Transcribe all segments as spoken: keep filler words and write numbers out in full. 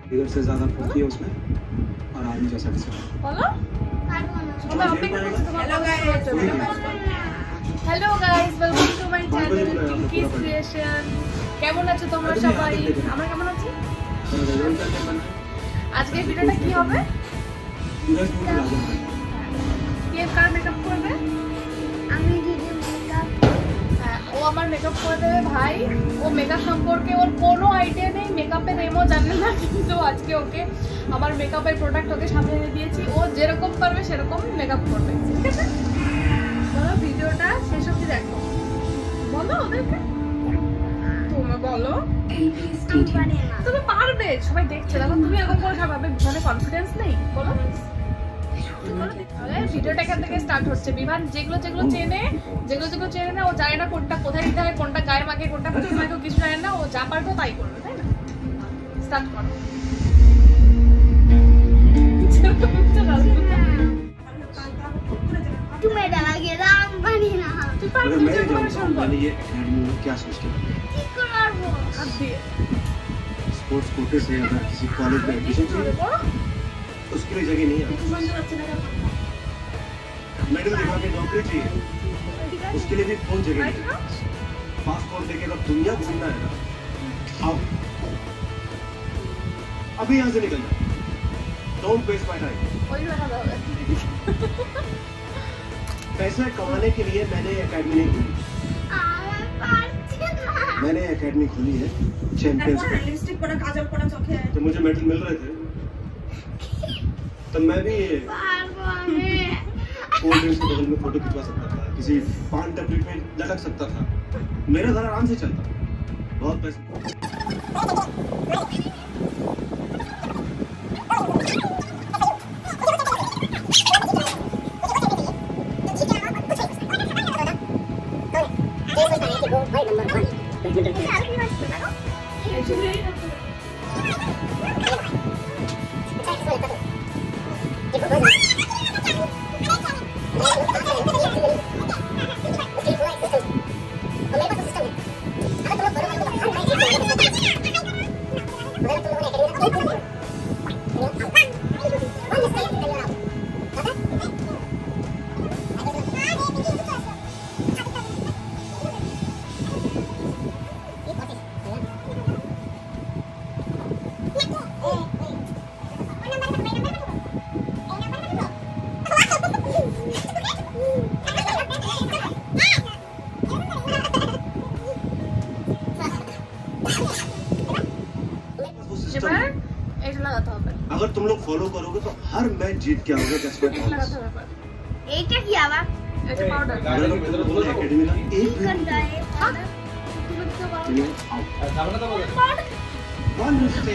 इधर से ज्यादा फुर्ती है उसमें और आदमी जैसा किसी बोलो hello guys welcome to my channel Pinky creation. কেমন আছো তোমরা সবাই? আমরা কেমন আছি? আজকে ভিডিওটা কি হবে? কে কার মেকআপ করবে? আমি দিদি মেকআপ। হ্যাঁ, ও আমার মেকআপ করে দেবে ভাই। ও মেকআপ সম্পর্কে ওর কোনো আইডিয়া নেই, মেকআপের নেমও জানে না, কিন্তু আজকে ওকে আমার মেকআপের প্রোডাক্ট ওকে সামনে এনে দিয়েছি। ও যেরকম পারবে সেরকম মেকআপ করবে, ঠিক আছে? বলো ভিডিওটা শেষ অবধি দেখো। বলো ওদেরকে, তুমি বলো। তুমি পারবে, সবাই দেখছে। দেখো তুমি এরকম করে খাবে, মানে কনফিডেন্স নেই। বলো ভিডিওটা এখান থেকে স্টার্ট হচ্ছে। বিমান যেগুলো যেগুলো চেনে যেগুলো যেগুলো চেনে না, ও জানে না কোনটা কোথায় দিতে হয়, কোনটা গায়ে মাখে, কোনটা কোথায় মাখে, কিছু জানে না। ও যা পারবে তাই করবে, তাই না? স্টার্ট করো। तुम्हें डरा के राम बनी ना तू पार मैं जानता हूं ये एकेडमी में क्या सोचते हैं। ठीक कर वो अब दे स्पोर्ट्स कोटे से अगर किसी कॉलेज में एडमिशन चाहिए उसके लिए जगह नहीं है। मेडल दिखा के नौकरी चाहिए, उसके लिए भी कौन जगह नहीं है। पासपोर्ट लेके अगर दुनिया घूमना है ना, अब अभी यहाँ से निकल जाओ। Don't waste my time. पैसे कमाने के लिए मैंने एकेडमी नहीं खोली। मैंने एकेडमी खोली है चैंपियंस। लिपस्टिक पड़ा, काजल पड़ा, चौके है। तो मुझे मेडल मिल रहे थे तो मैं भी कोल्ड ड्रिंक्स के बगल में फोटो खिंचवा सकता था, किसी पान टपरी पे लटक सकता था। मेरा घर आराम से चलता, बहुत पैसे। अगर तुम लोग फॉलो करोगे तो हर मैच जीत के आओगे। जैसे एक क्या किया हुआ এটা পাউডার एकेडमी का एक घंटा है वन से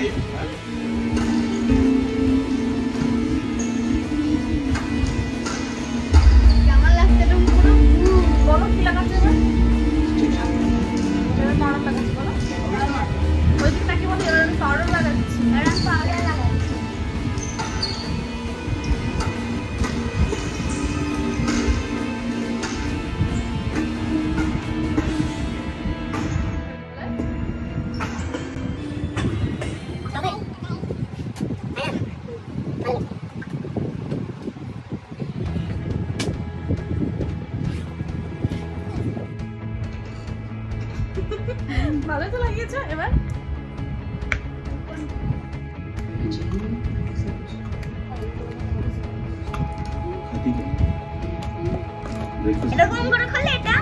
কেমন লাগছে তুমি পুরো বলো কি লাগাচ্ছে এবার? এটা পাউডার লাগাচ্ছি, বলো। ওই দিকটা কি বলে? এবার আমি পাউডার লাগাচ্ছি। এরা পাউডার লাগাচ্ছে। ভালো তো লাগিয়েছে। এবার এরকম করে খোলে এটা।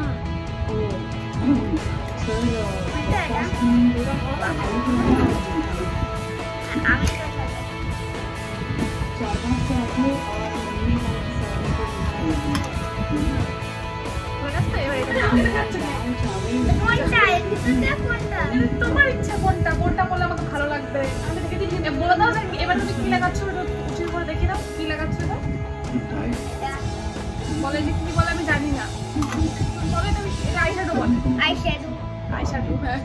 তোমার ইচ্ছা কোনটা কোনটা বলে আমাকে ভালো লাগবে। আমি দেখে দিই, বলে দাও যে এবার তুমি কি লাগাচ্ছ, উঁচু করে দেখে দাও কি লাগাচ্ছ। বলে যে কি বলে আমি জানি না, বলে তুমি এটা আইশ্যাডো বলে। আইশ্যাডো আইশ্যাডো হ্যাঁ,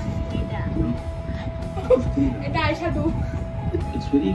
এটা eyeshadow. It's very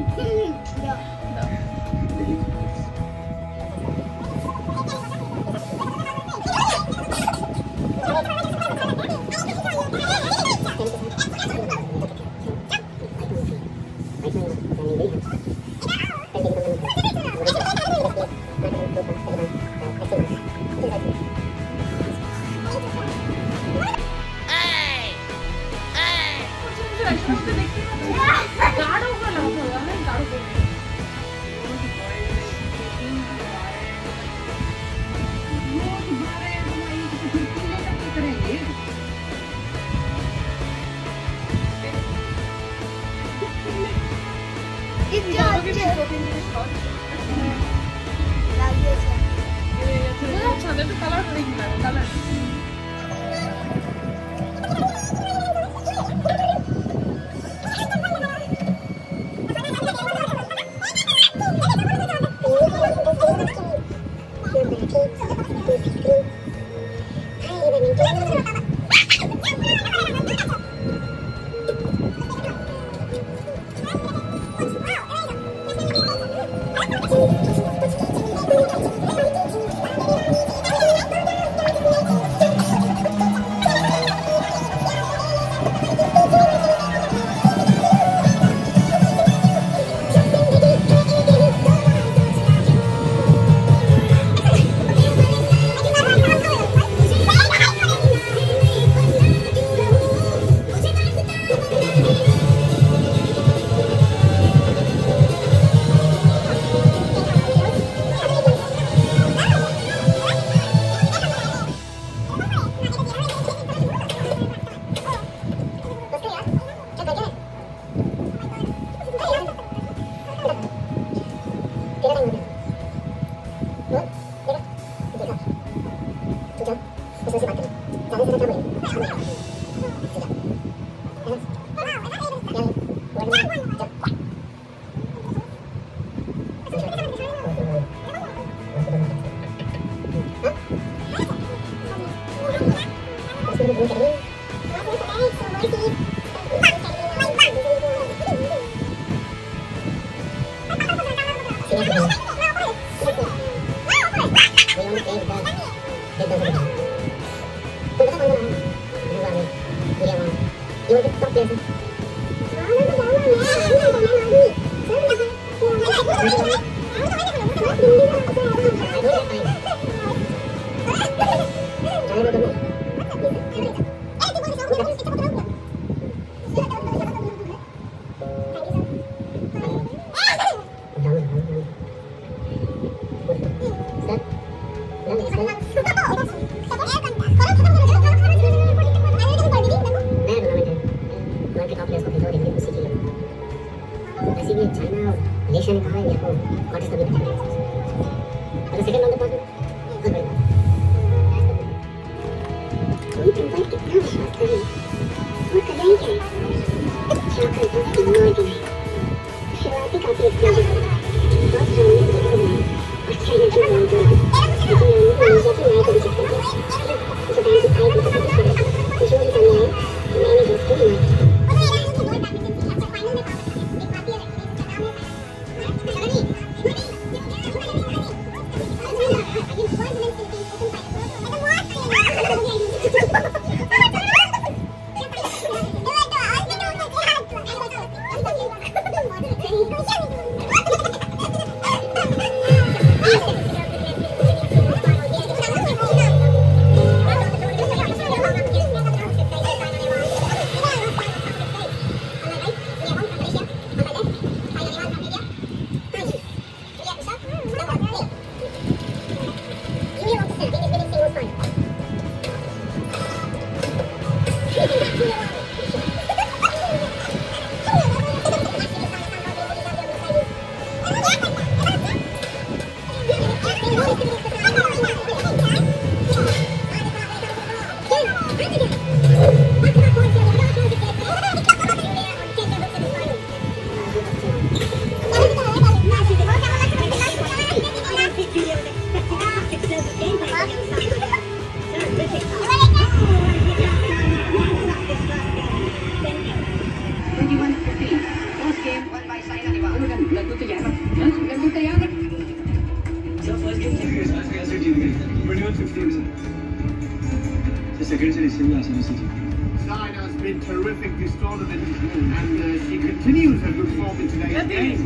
Has been terrific this tournament, and uh, she continues her good form in today's game.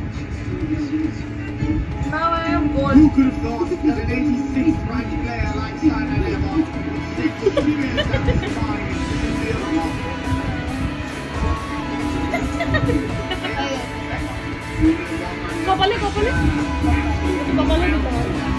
Now I am bored. Who could have thought that an eighty-sixth ranked player like Simon Levon would stick with two years down the line in the other one? Kapale, kapale. Kapale dito.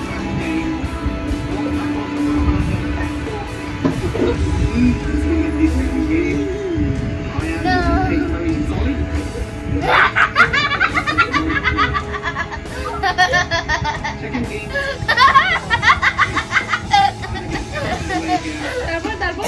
তারপর তারপর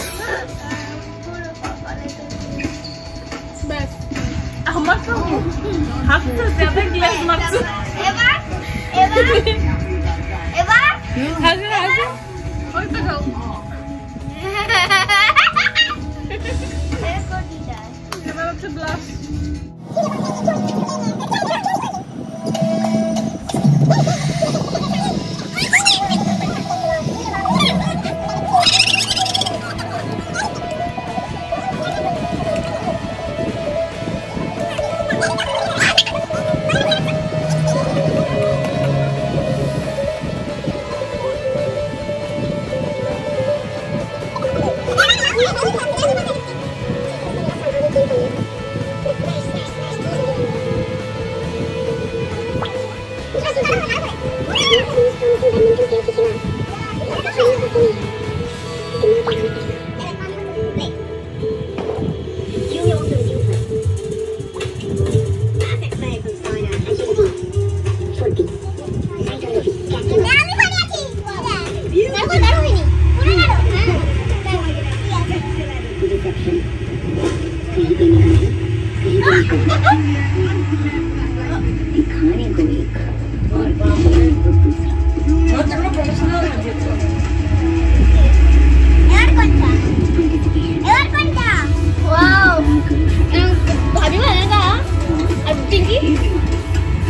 ব্যাস আমার তো হাসতে যাবে glass মারছে এবার এবার এবার হাসে হাসে ওই তো খাও এবার হচ্ছে গ্লাস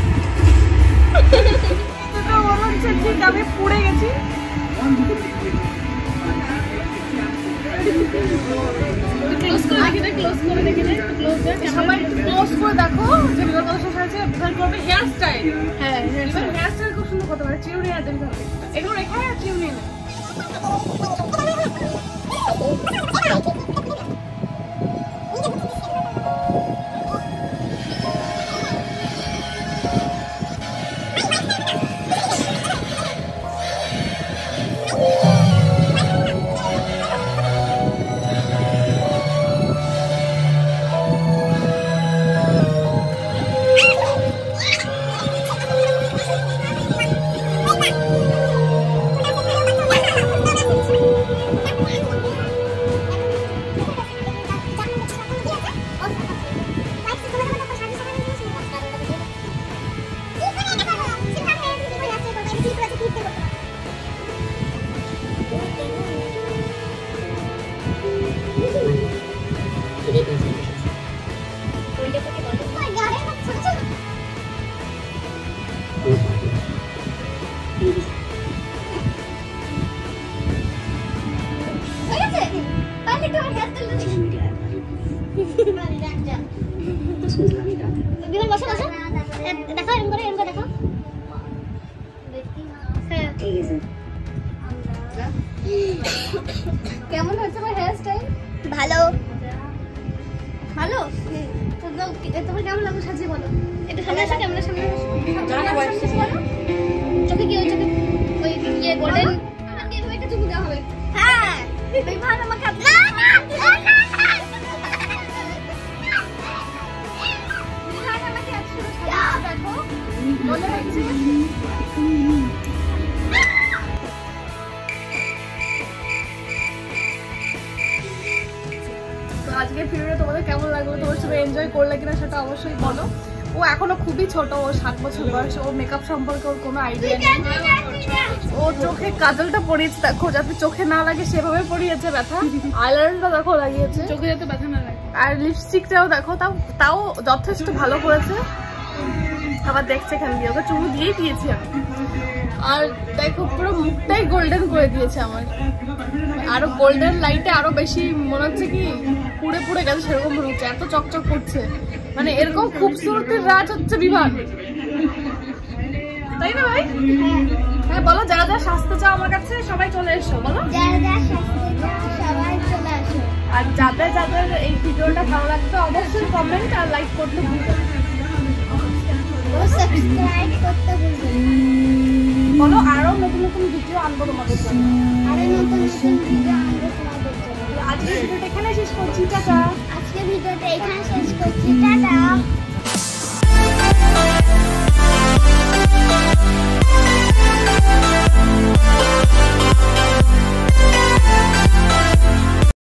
আমি পুড়ে গেছি। কত সুন্দর আছে, বিভাগ করবে হেয়ার স্টাইল। হ্যাঁ হেয়ার স্টাইল খুব সুন্দর করতে পারে, চিরুনি আর দেন ভাবে এগুলো রেখে আর চিরুনি না। কেমন হচ্ছে আমার হেয়ার স্টাইল? ভালো ভালো। তোমার কেমন লাগলো সাজিয়ে বলো? একটু সামনে আসো, ক্যামেরার সামনে আসো। চোখে কি ওই চোখে ওই ইয়ে গোল্ডেন আমাকে এভাবে একটা চুমু দেওয়া হবে। হ্যাঁ বিভাগ আমাকে না না বিভাগ আমাকে একসাথে দেখো মনে হচ্ছে। আজকের ভিডিওটা তোমাদের কেমন লাগলো, তোমার সবাই এনজয় করলে কিনা সেটা অবশ্যই বলো। ও এখনো খুবই ছোট, ও সাত বছর বয়স, ও মেকআপ সম্পর্কে ওর কোনো আইডিয়া নেই। ও চোখে কাজলটা পরিয়েছে দেখো, যাতে চোখে না লাগে সেভাবে পরিয়েছে, ব্যথা আইলাইনারটা দেখো লাগিয়েছে চোখে যাতে ব্যথা না লাগে, আর লিপস্টিকটাও দেখো তাও তাও যথেষ্ট ভালো করেছে। আবার দেখছে এখান দিয়ে, ওকে চুমু দিয়েই দিয়েছি আমি। আর দেখো পুরো মুখটাই গোল্ডেন করে দিয়েছে আমার, আরো গোল্ডেন লাইটে আরো বেশি মনে হচ্ছে কি পুড়ে পুড়ে গেছে সেরকম মনে হচ্ছে, এত চকচক করছে। মানে এরকম খুবসুরতির রাজ হচ্ছে বিভাগ, তাই না ভাই? হ্যাঁ বলো, যারা যারা সাজতে চাও আমার কাছে সবাই চলে এসো, বলো যারা যারা সাজতে চাও সবাই চলে আসো। আর যাদের যাদের এই ভিডিওটা ভালো লাগবে অবশ্যই কমেন্ট আর লাইক করতে ভুলবেন না, ও সাবস্ক্রাইব করতে ভুলবেন না। বলো আরো নতুন নতুন ভিডিও আনবো তোমাদের জন্য, আরো নতুন নতুন ভিডিও আনবো তোমাদের জন্য। আজকের ভিডিওটা এখানে শেষ করছি, টাটা। আজকে ভিডিওটা এখানে শেষ করছি, টাটা।